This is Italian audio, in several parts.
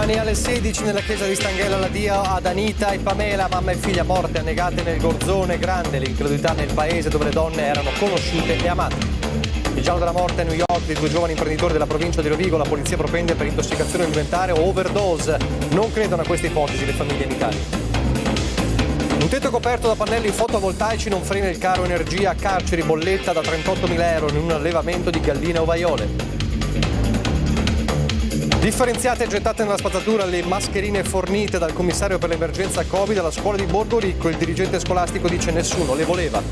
Domani alle 16 nella chiesa di Stanghella l'addio ad Anita e Pamela, mamma e figlia morte annegate nel Gorzone. Grande l'incredulità nel paese dove le donne erano conosciute e amate. Il giallo della morte a New York di 2 giovani imprenditori della provincia di Rovigo. La polizia propende per intossicazione alimentare o overdose. Non credono a queste ipotesi le famiglie in Italia. Un tetto coperto da pannelli fotovoltaici non frena il caro energia. Carceri, bolletta da 38.000 euro in un allevamento di galline ovaiole. Differenziate e gettate nella spazzatura le mascherine fornite dal commissario per l'emergenza Covid alla scuola di Borgoricco. Il dirigente scolastico dice nessuno le voleva.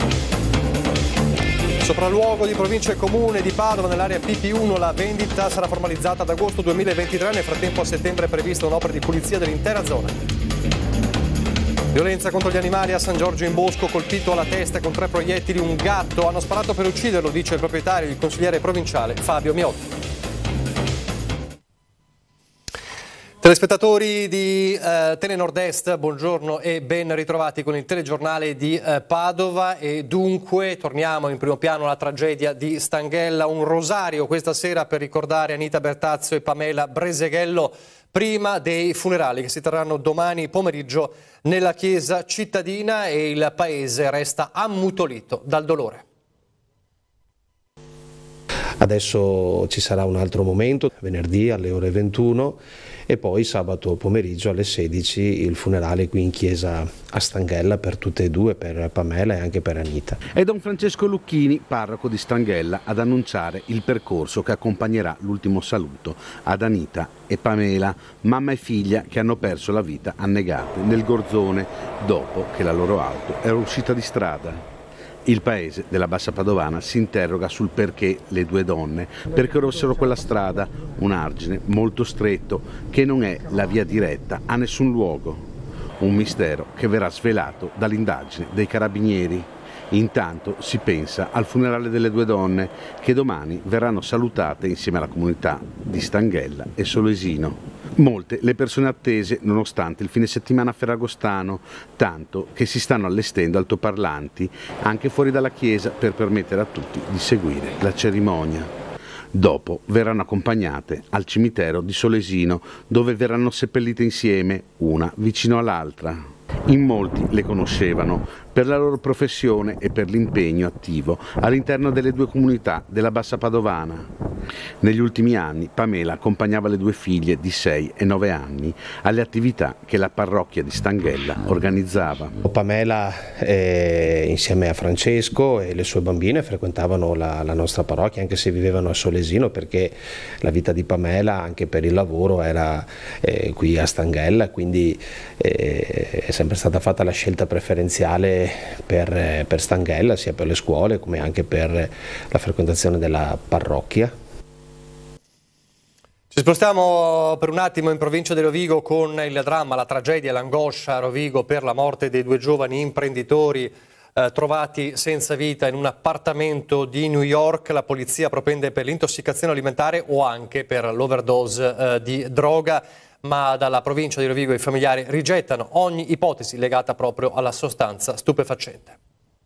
Sopralluogo di provincia e comune di Padova nell'area PP1, la vendita sarà formalizzata ad agosto 2023. Nel frattempo a settembre è prevista un'opera di pulizia dell'intera zona. Violenza contro gli animali a San Giorgio in Bosco, colpito alla testa con 3 proiettili un gatto. Hanno sparato per ucciderlo, dice il proprietario, il consigliere provinciale Fabio Miotti. Telespettatori di Telenord Est, buongiorno e ben ritrovati con il telegiornale di Padova. E dunque torniamo in primo piano alla tragedia di Stanghella, un rosario questa sera per ricordare Anita Bertazzo e Pamela Breseghello prima dei funerali che si terranno domani pomeriggio nella chiesa cittadina, e il paese resta ammutolito dal dolore. Adesso ci sarà un altro momento, venerdì alle ore 21 e poi sabato pomeriggio alle 16 il funerale qui in chiesa a Stanghella per tutte e due, per Pamela e anche per Anita. È Don Francesco Lucchini, parroco di Stanghella, ad annunciare il percorso che accompagnerà l'ultimo saluto ad Anita e Pamela, mamma e figlia che hanno perso la vita annegate nel Gorzone dopo che la loro auto era uscita di strada. Il paese della Bassa Padovana si interroga sul perché le due donne percorressero quella strada, un argine molto stretto che non è la via diretta a nessun luogo. Un mistero che verrà svelato dall'indagine dei carabinieri. Intanto si pensa al funerale delle due donne che domani verranno salutate insieme alla comunità di Stanghella e Solesino. Molte le persone attese nonostante il fine settimana ferragostano, tanto che si stanno allestendo altoparlanti anche fuori dalla chiesa per permettere a tutti di seguire la cerimonia. Dopo verranno accompagnate al cimitero di Solesino, dove verranno seppellite insieme, una vicino all'altra. In molti le conoscevano per la loro professione e per l'impegno attivo all'interno delle due comunità della Bassa Padovana. Negli ultimi anni Pamela accompagnava le due figlie di 6 e 9 anni alle attività che la parrocchia di Stanghella organizzava. Pamela insieme a Francesco e le sue bambine frequentavano la nostra parrocchia, anche se vivevano a Solesino, perché la vita di Pamela anche per il lavoro era qui a Stanghella, quindi è sempre stata fatta la scelta preferenziale per Stanghella, sia per le scuole come anche per la frequentazione della parrocchia. Ci spostiamo per un attimo in provincia di Rovigo con il dramma, la tragedia e l'angoscia a Rovigo per la morte dei 2 giovani imprenditori trovati senza vita in un appartamento di New York. La polizia propende per l'intossicazione alimentare o anche per l'overdose di droga, ma dalla provincia di Rovigo i familiari rigettano ogni ipotesi legata proprio alla sostanza stupefacente.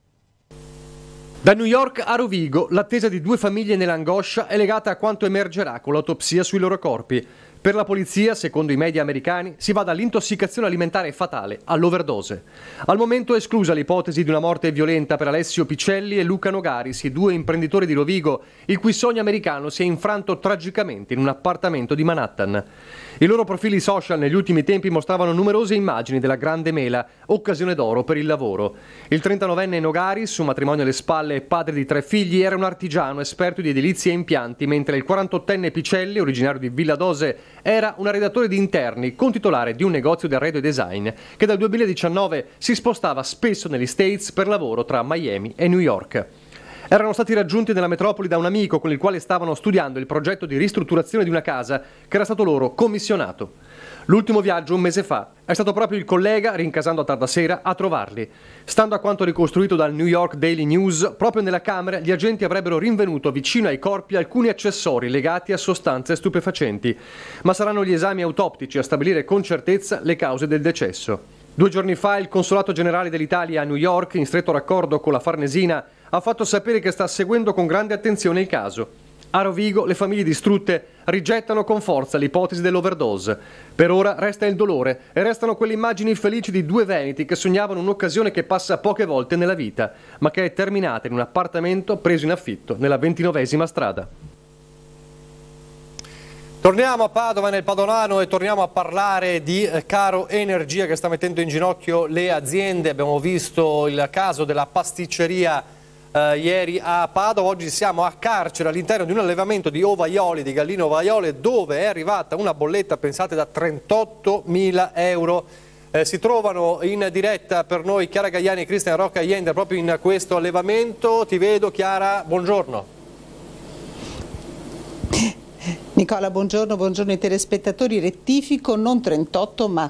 Da New York a Rovigo, l'attesa di 2 famiglie nell'angoscia è legata a quanto emergerà con l'autopsia sui loro corpi. Per la polizia, secondo i media americani, si va dall'intossicazione alimentare fatale all'overdose. Al momento è esclusa l'ipotesi di una morte violenta per Alessio Picelli e Luca Nogaris, i 2 imprenditori di Rovigo, il cui sogno americano si è infranto tragicamente in un appartamento di Manhattan. I loro profili social negli ultimi tempi mostravano numerose immagini della grande mela, occasione d'oro per il lavoro. Il 39enne Nogaris, un matrimonio alle spalle e padre di 3 figli, era un artigiano esperto di edilizia e impianti, mentre il 48enne Picelli, originario di Villa Dose, era un redattore di interni, contitolare di un negozio di arredo e design, che dal 2019 si spostava spesso negli States per lavoro tra Miami e New York. Erano stati raggiunti nella metropoli da un amico con il quale stavano studiando il progetto di ristrutturazione di una casa che era stato loro commissionato. L'ultimo viaggio, un mese fa, è stato proprio il collega, rincasando a tarda sera, a trovarli. Stando a quanto ricostruito dal New York Daily News, proprio nella camera gli agenti avrebbero rinvenuto vicino ai corpi alcuni accessori legati a sostanze stupefacenti, ma saranno gli esami autoptici a stabilire con certezza le cause del decesso. 2 giorni fa il Consolato Generale dell'Italia a New York, in stretto raccordo con la Farnesina, ha fatto sapere che sta seguendo con grande attenzione il caso. A Rovigo le famiglie distrutte rigettano con forza l'ipotesi dell'overdose. Per ora resta il dolore e restano quelle immagini felici di due veneti che sognavano un'occasione che passa poche volte nella vita, ma che è terminata in un appartamento preso in affitto nella 29esima strada. Torniamo a Padova, nel Padonano, e torniamo a parlare di caro energia che sta mettendo in ginocchio le aziende. Abbiamo visto il caso della pasticceria ieri a Padova. Oggi siamo a Carcere, all'interno di un allevamento di ovaioli, di galline ovaiole, dove è arrivata una bolletta, pensate, da 38.000 euro. Si trovano in diretta per noi Chiara Gaiani e Cristian Rocca Jender proprio in questo allevamento. Ti vedo, Chiara, buongiorno. Nicola, buongiorno ai telespettatori. Rettifico, non 38 ma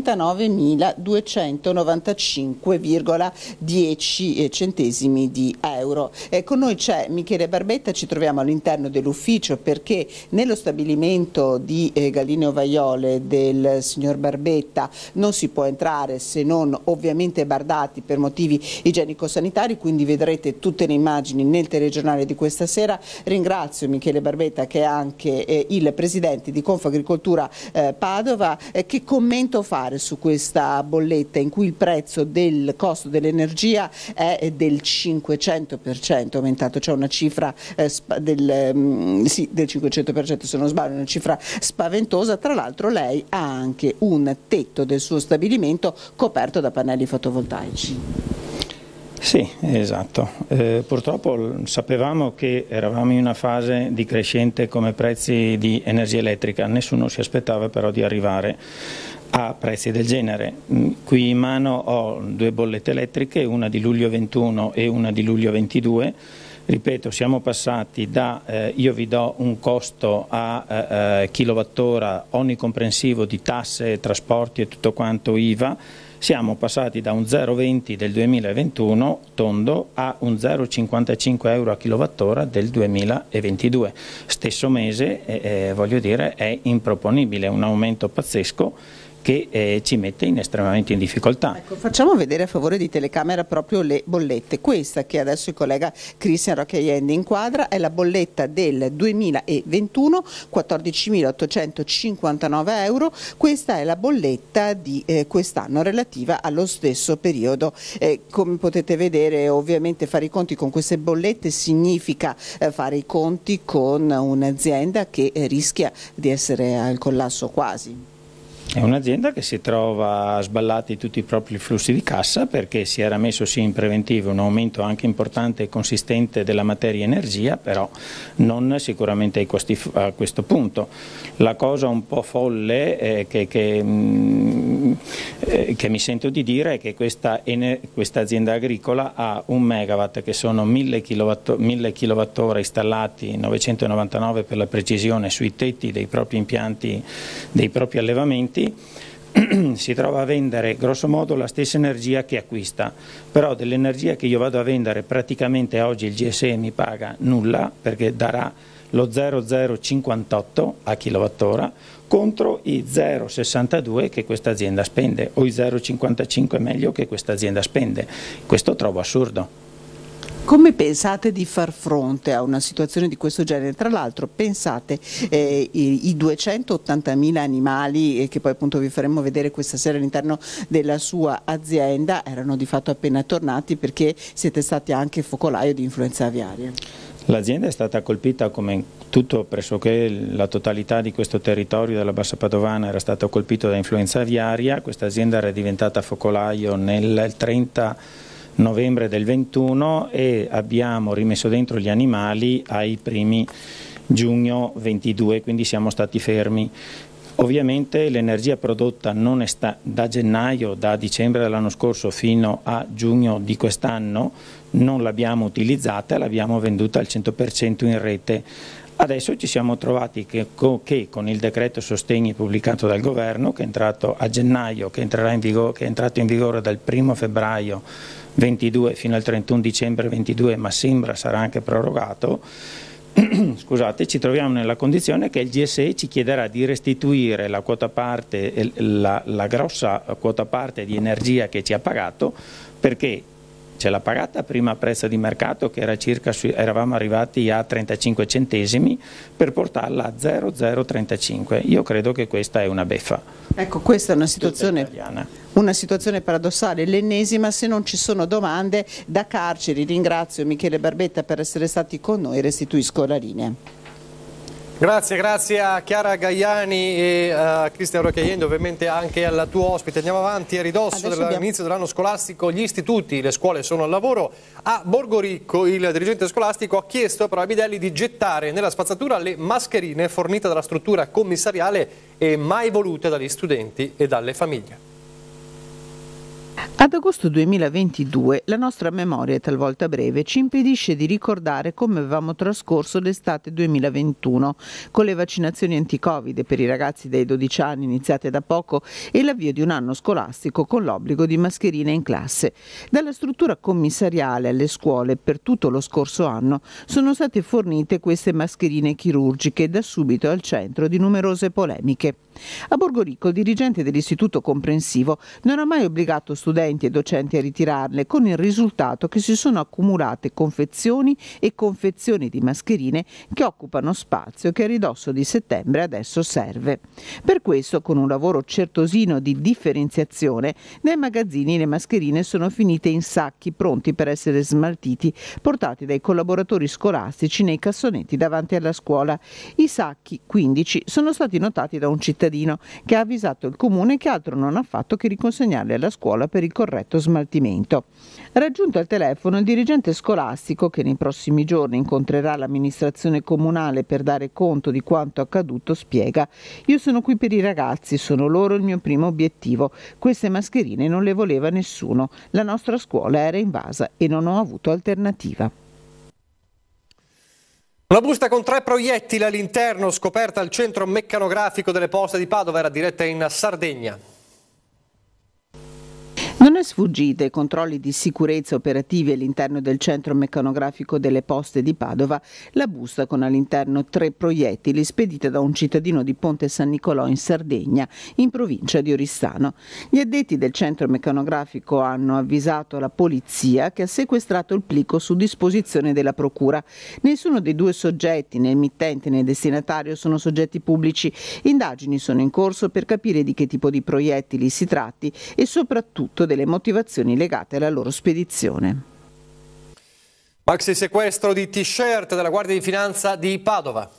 39.295,10 centesimi di euro. Con noi c'è Michele Barbetta, ci troviamo all'interno dell'ufficio perché nello stabilimento di galline ovaiole del signor Barbetta non si può entrare se non ovviamente bardati per motivi igienico-sanitari, quindi vedrete tutte le immagini nel telegiornale di questa sera. Ringrazio Michele Barbetta, che è anche il presidente di Confagricoltura Padova. Che commento fare su questa bolletta in cui il prezzo del costo dell'energia è del 500% aumentato, c'è una cifra del 500% se non sbaglio, una cifra spaventosa. Tra l'altro lei ha anche un tetto del suo stabilimento coperto da pannelli fotovoltaici. Sì, esatto. Purtroppo sapevamo che eravamo in una fase di crescente come prezzi di energia elettrica, nessuno si aspettava però di arrivare a prezzi del genere. Qui in mano ho due bollette elettriche, una di luglio 21 e una di luglio 22. Ripeto, siamo passati da io vi do un costo a kilowattora onnicomprensivo di tasse, trasporti e tutto quanto IVA. Siamo passati da un 0,20 del 2021 tondo a un 0,55 euro a kilowattora del 2022. Stesso mese, voglio dire, è improponibile, un aumento pazzesco che ci mette estremamente in difficoltà. Ecco, facciamo vedere a favore di telecamera proprio le bollette. Questa che adesso il collega Cristian Rocca Jender inquadra è la bolletta del 2021, 14.859 euro. Questa è la bolletta di quest'anno relativa allo stesso periodo. Come potete vedere, ovviamente fare i conti con queste bollette significa fare i conti con un'azienda che rischia di essere al collasso quasi. È un'azienda che si trova sballati tutti i propri flussi di cassa perché si era messo sì in preventivo un aumento anche importante e consistente della materia energia, però non sicuramente a questo punto. La cosa un po' folle che mi sento di dire è che questa azienda agricola ha 1 megawatt che sono 1000 kWh installati, 999 per la precisione, sui tetti dei propri impianti, dei propri allevamenti. Si trova a vendere grosso modo la stessa energia che acquista, però dell'energia che io vado a vendere praticamente oggi il GSE mi paga nulla perché darà lo 0,058 a kilowattora contro i 0,62 che questa azienda spende o i 0,55 meglio che questa azienda spende. Questo trovo assurdo. Come pensate di far fronte a una situazione di questo genere? Tra l'altro pensate i 280.000 animali che poi appunto vi faremo vedere questa sera all'interno della sua azienda erano di fatto appena tornati perché siete stati anche focolaio di influenza aviaria. L'azienda è stata colpita come tutto, pressoché la totalità di questo territorio della Bassa Padovana era stato colpito da influenza aviaria. Questa azienda era diventata focolaio nel 30 novembre del 21 e abbiamo rimesso dentro gli animali ai primi giugno 22, quindi siamo stati fermi. Ovviamente l'energia prodotta non è da gennaio, da dicembre dell'anno scorso fino a giugno di quest'anno non l'abbiamo utilizzata, l'abbiamo venduta al 100% in rete. Adesso ci siamo trovati che con il decreto sostegni pubblicato dal governo, che è entrato a gennaio, che è entrato in vigore dal 1 febbraio 22 fino al 31 dicembre 22, ma sembra sarà anche prorogato, scusate, ci troviamo nella condizione che il GSE ci chiederà di restituire la quota parte, la grossa quota parte di energia che ci ha pagato, perché Ce l'ha pagata prima a prezzo di mercato, che era eravamo arrivati a 35 centesimi, per portarla a 0,035. Io credo che questa è una beffa. Ecco, questa è una situazione paradossale, l'ennesima. Se non ci sono domande da carceri, ringrazio Michele Barbetta per essere stati con noi, restituisco la linea. Grazie a Chiara Gaiani e a Cristian Rocchiaiendo, ovviamente anche al tuo ospite. Andiamo avanti, a ridosso dell'inizio dell'anno scolastico gli istituti, le scuole sono al lavoro. A Borgoricco il dirigente scolastico ha chiesto però ai bidelli di gettare nella spazzatura le mascherine fornite dalla struttura commissariale e mai volute dagli studenti e dalle famiglie. Ad agosto 2022 la nostra memoria, talvolta breve, ci impedisce di ricordare come avevamo trascorso l'estate 2021 con le vaccinazioni anti-Covid per i ragazzi dai 12 anni iniziate da poco e l'avvio di un anno scolastico con l'obbligo di mascherine in classe. Dalla struttura commissariale alle scuole per tutto lo scorso anno sono state fornite queste mascherine chirurgiche, da subito al centro di numerose polemiche. A Borgoricco il dirigente dell'istituto comprensivo non ha mai obbligato studenti e docenti a ritirarle, con il risultato che si sono accumulate confezioni e confezioni di mascherine che occupano spazio che a ridosso di settembre adesso serve. Per questo, con un lavoro certosino di differenziazione, nei magazzini le mascherine sono finite in sacchi pronti per essere smaltiti, portati dai collaboratori scolastici nei cassonetti davanti alla scuola. I sacchi, 15, sono stati notati da un cittadino che ha avvisato il comune che altro non ha fatto che riconsegnarli alla scuola per il corretto smaltimento. Raggiunto al telefono il dirigente scolastico, che nei prossimi giorni incontrerà l'amministrazione comunale per dare conto di quanto accaduto, spiega: io sono qui per i ragazzi, sono loro il mio primo obiettivo. Queste mascherine non le voleva nessuno, la nostra scuola era invasa e non ho avuto alternativa. Una busta con 3 proiettili all'interno, scoperta al centro meccanografico delle Poste di Padova, era diretta in Sardegna. Non è sfuggita ai controlli di sicurezza operativi all'interno del centro meccanografico delle Poste di Padova la busta con all'interno 3 proiettili spedita da un cittadino di Ponte San Nicolò in Sardegna, in provincia di Oristano. Gli addetti del centro meccanografico hanno avvisato la polizia, che ha sequestrato il plico su disposizione della procura. Nessuno dei 2 soggetti, né il mittente né il destinatario, sono soggetti pubblici. Indagini sono in corso per capire di che tipo di proiettili si tratti e soprattutto delle motivazioni legate alla loro spedizione. Maxi sequestro di t-shirt della Guardia di Finanza di Padova.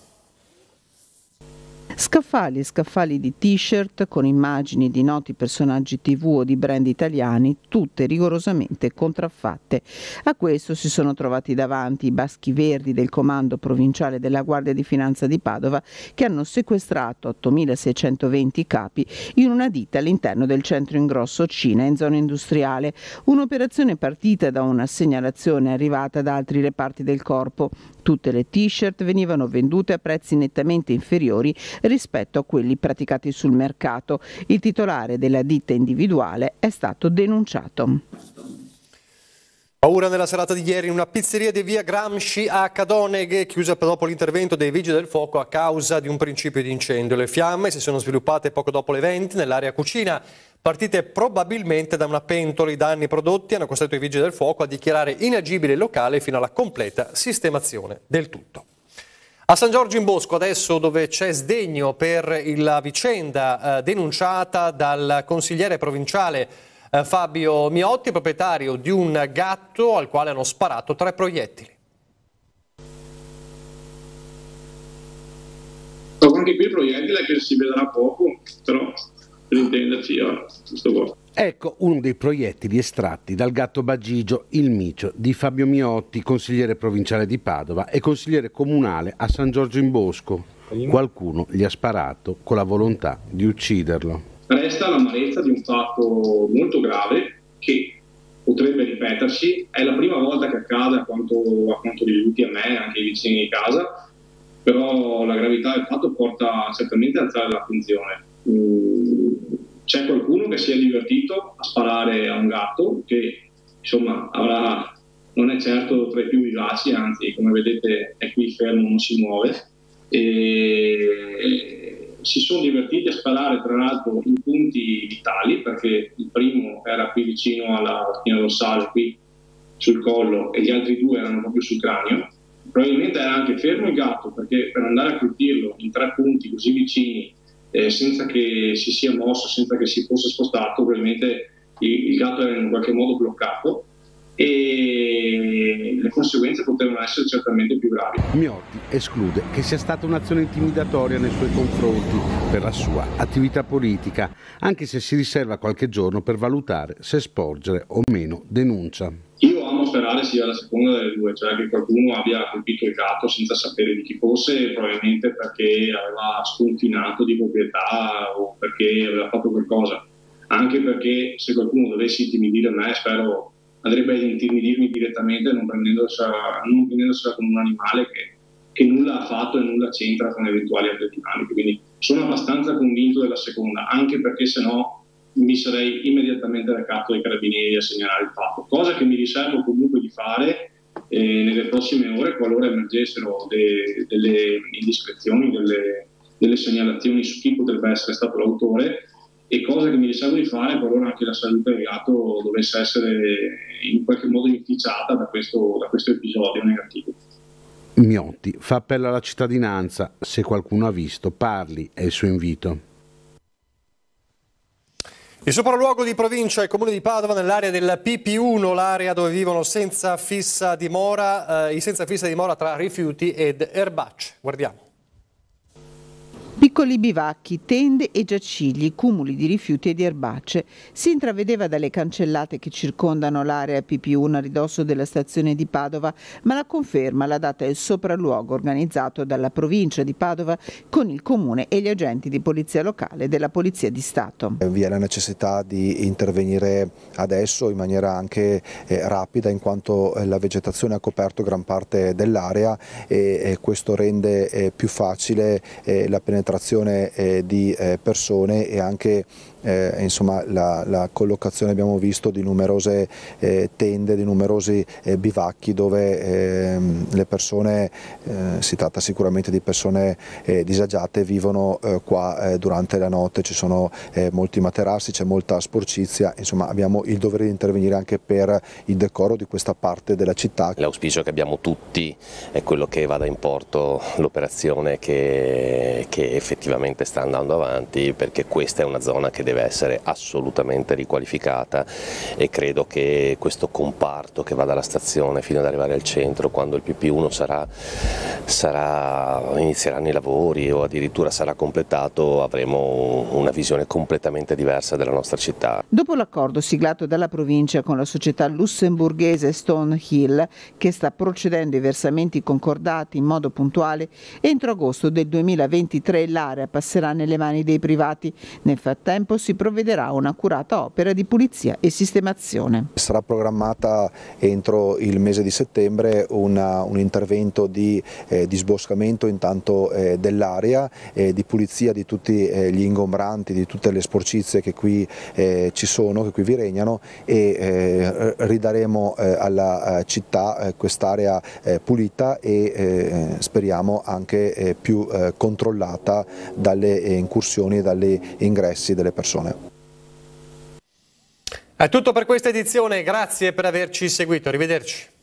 Scaffali e scaffali di t-shirt con immagini di noti personaggi TV o di brand italiani, tutte rigorosamente contraffatte. A questo si sono trovati davanti i baschi verdi del comando provinciale della Guardia di Finanza di Padova, che hanno sequestrato 8.620 capi in una ditta all'interno del centro ingrosso Cina in zona industriale. Un'operazione partita da una segnalazione arrivata da altri reparti del corpo. Tutte le t-shirt venivano vendute a prezzi nettamente inferiori rispetto a quelli praticati sul mercato. Il titolare della ditta individuale è stato denunciato. Paura nella serata di ieri in una pizzeria di via Gramsci a Cadoneghe, chiusa dopo l'intervento dei vigili del fuoco a causa di un principio di incendio. Le fiamme si sono sviluppate poco dopo le 20 nell'area cucina, partite probabilmente da una pentola. I danni prodotti hanno costretto i vigili del fuoco a dichiarare inagibile il locale fino alla completa sistemazione del tutto. A San Giorgio in Bosco adesso, dove c'è sdegno per la vicenda denunciata dal consigliere provinciale Fabio Miotti, proprietario di un gatto al quale hanno sparato 3 proiettili. Anche qui il proiettile che si vedrà poco, però per intenderci, questo qua. Ecco uno dei proiettili estratti dal gatto Bagigio, il micio, di Fabio Miotti, consigliere provinciale di Padova e consigliere comunale a San Giorgio in Bosco. Qualcuno gli ha sparato con la volontà di ucciderlo. Resta l'amarezza di un fatto molto grave che potrebbe ripetersi. È la prima volta che accade, a quanto risulti a me e anche ai vicini di casa, però la gravità del fatto porta certamente ad alzare l'attenzione. C'è qualcuno che si è divertito a sparare a un gatto che insomma non è certo tra i più vivaci, anzi come vedete è qui fermo, non si muove, e si sono divertiti a sparare tra l'altro in punti vitali, perché il primo era qui vicino alla spina dorsale, qui sul collo e gli altri 2 erano proprio sul cranio. Probabilmente era anche fermo il gatto, perché per andare a colpirlo in 3 punti così vicini, senza che si sia mosso, senza che si fosse spostato, probabilmente il gatto era in qualche modo bloccato e le conseguenze potevano essere certamente più gravi. Miotti esclude che sia stata un'azione intimidatoria nei suoi confronti per la sua attività politica, anche se si riserva qualche giorno per valutare se sporgere o meno denuncia. Io amo sperare sia la seconda delle due, cioè che qualcuno abbia colpito il gatto senza sapere di chi fosse, probabilmente perché aveva sconfinato di proprietà o perché aveva fatto qualcosa. Anche perché se qualcuno dovesse intimidire me, spero andrebbe ad intimidirmi direttamente, non prendendosela con un animale che nulla ha fatto e nulla c'entra con eventuali altri animali. Quindi sono abbastanza convinto della seconda, anche perché sennò mi sarei immediatamente recato ai carabinieri a segnalare il fatto, cosa che mi riservo comunque di fare nelle prossime ore qualora emergessero delle indiscrezioni, delle segnalazioni su chi potrebbe essere stato l'autore, e cosa che mi riservo di fare qualora anche la salute del gatto dovesse essere in qualche modo inficiata da questo episodio negativo. Miotti fa appello alla cittadinanza: se qualcuno ha visto, parli, è il suo invito. Il sopralluogo di provincia e comune di Padova nell'area del PP1, l'area dove vivono senza fissa dimora, i senza fissa dimora tra rifiuti ed erbacce. Guardiamo. Piccoli bivacchi, tende e giacigli, cumuli di rifiuti e di erbacce. Si intravedeva dalle cancellate che circondano l'area PP1 a ridosso della stazione di Padova, ma la conferma la data il sopralluogo organizzato dalla provincia di Padova con il comune e gli agenti di polizia locale della Polizia di Stato. Vi è la necessità di intervenire adesso in maniera anche rapida, in quanto la vegetazione ha coperto gran parte dell'area e questo rende più facile la penetrazione di persone e anche insomma la collocazione, abbiamo visto, di numerose tende, di numerosi bivacchi dove le persone, si tratta sicuramente di persone disagiate, vivono qua durante la notte. Ci sono molti materassi, c'è molta sporcizia, insomma abbiamo il dovere di intervenire anche per il decoro di questa parte della città. L'auspicio che abbiamo tutti è quello che vada in porto l'operazione che effettivamente sta andando avanti, perché questa è una zona che deve essere assolutamente riqualificata e credo che questo comparto che va dalla stazione fino ad arrivare al centro, quando il PP1 inizieranno i lavori o addirittura sarà completato, avremo una visione completamente diversa della nostra città. Dopo l'accordo siglato dalla provincia con la società lussemburghese Stone Hill, che sta procedendo ai versamenti concordati in modo puntuale, entro agosto del 2023 l'area passerà nelle mani dei privati. Nel frattempo si provvederà a un'accurata opera di pulizia e sistemazione. Sarà programmata entro il mese di settembre un intervento di disboscamento intanto dell'area, di pulizia di tutti gli ingombranti, di tutte le sporcizie che qui ci sono, che qui vi regnano, e ridaremo alla città quest'area pulita e speriamo anche più controllata dalle incursioni e dagli ingressi delle persone. È tutto per questa edizione, grazie per averci seguito, arrivederci.